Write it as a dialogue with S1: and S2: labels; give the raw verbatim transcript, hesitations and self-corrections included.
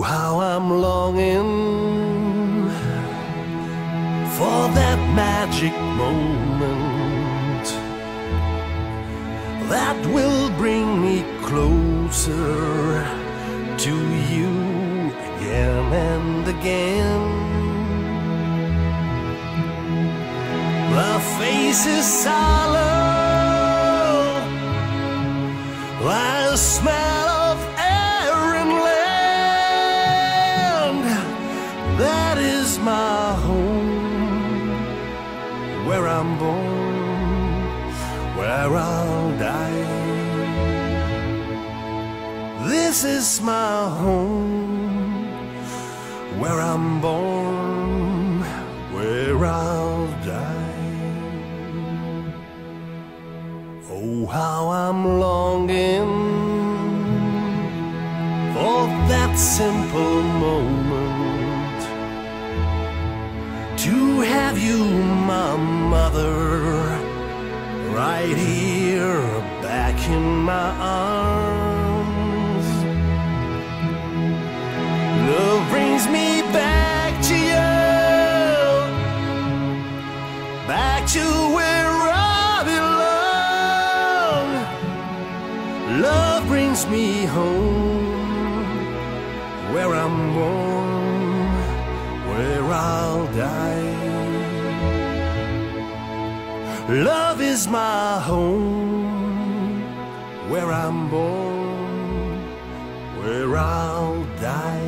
S1: Oh, how I'm longing for that magic moment that will bring me closer to you again and again. The face is solid, the smell of air and land. That is my home, where I'm born, where I'll die. This is my home, where I'm born, where I'll die. Oh, how I'm longing for that simple moment to have you, my mother, right here back in my arms. Love brings me back to you, back to where I belong. Love brings me home, where I'm born, where I'll die. Love is my home, where I'm born, where I'll die.